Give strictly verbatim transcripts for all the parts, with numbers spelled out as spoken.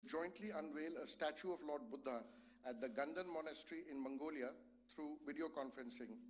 jointly unveil a statue of Lord Buddha at the Gandan Monastery in Mongolia through video conferencing.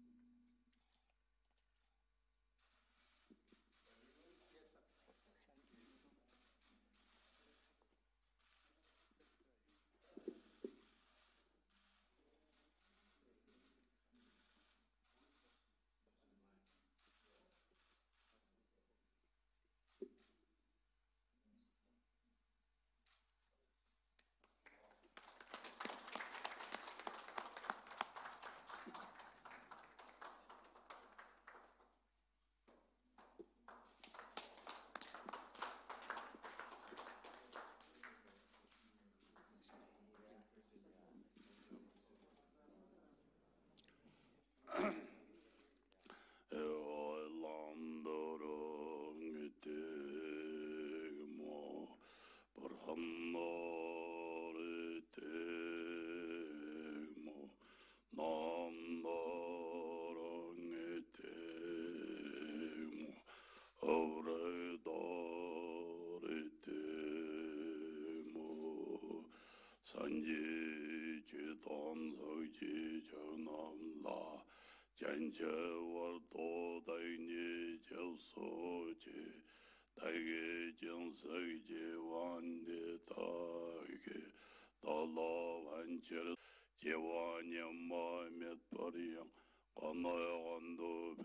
산지 주동 서지 전남라 전체 월도 다이니 접소지 다이게 정서지 완데 다이게 달라 완절 제와냐 마음에 버리영 건너야 간도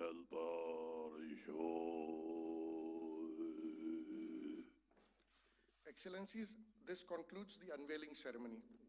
별바리쇼. Excellencies, this concludes the unveiling ceremony.